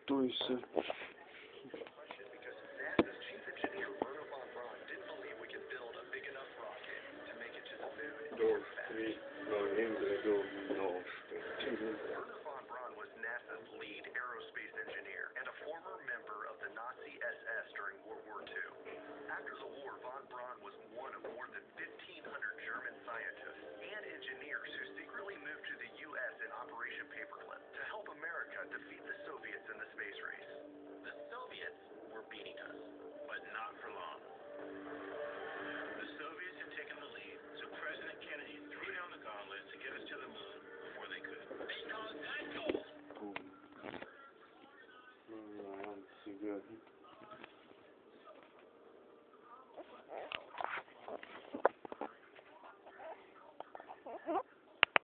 Что еще? Door 3, no, Wernher von Braun was NASA's lead aerospace engineer and a former member of the Nazi SS during World War II. After the war, von Braun was one of more than 1,500 German scientists and engineers who secretly moved to the U.S. in Operation Paperclip to help America defeat the Soviets in the space race. The Soviets were beating us, but not for long. The Soviets had taken the lead, so President Kennedy threw down the gauntlet to get us to the moon